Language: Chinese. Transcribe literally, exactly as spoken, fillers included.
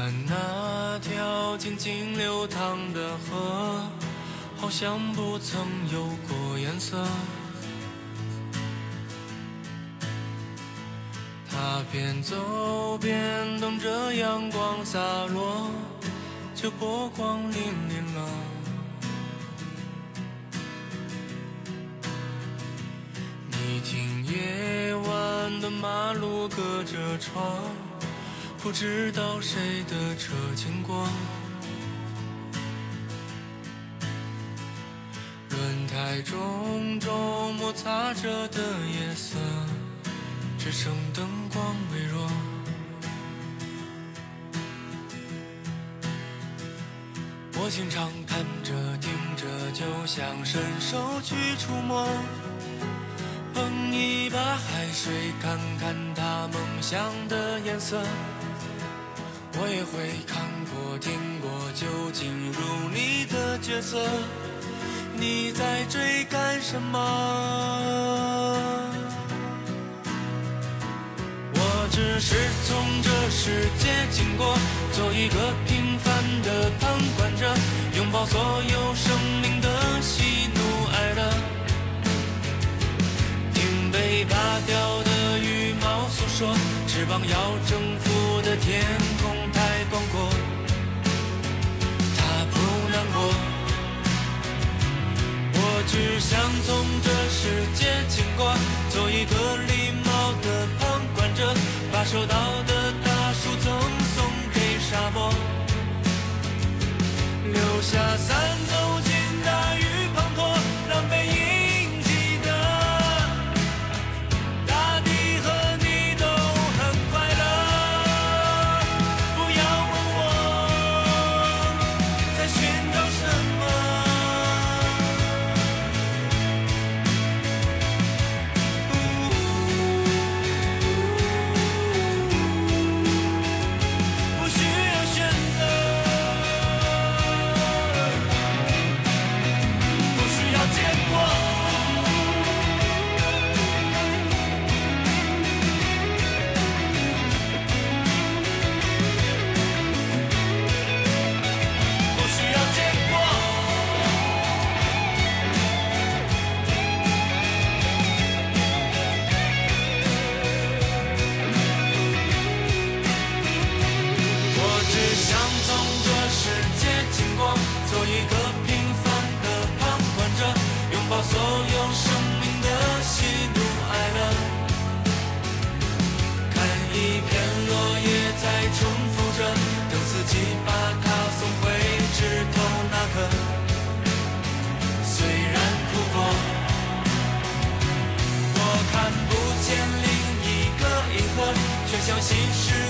那条静静流淌的河，好像不曾有过颜色。它边走边等着阳光洒落，就波光粼粼了。你听夜晚的马路隔着窗，不知道谁的车经过，轮胎重重摩擦着的夜色，只剩灯光微弱。我经常看着听着，就想伸手去触摸，碰一把海水，看看它梦想的颜色。我也会看过听过，就进入你的角色。你在追赶什么？我只是从这世界经过，做一个平凡的旁观者，拥抱所有生命的喜怒哀乐，听被拔掉的羽毛诉说，翅膀要征服的天空太广阔，它不难过。我只想从这世界经过，做一个礼貌的旁观者，把收到的大树赠送给沙漠，留下伞走进大雨滂沱，让背影记得大地和你都很快乐。不要问我在寻找什么，不需要选择，不需要结果。不需要结果，我只想从这世界经过，做一个平凡的旁观者，拥抱所有生命的喜怒哀乐，看一片落叶在重复着，等四季把它送回枝头那刻。虽然哭过，我看不见另一个银河，却相信是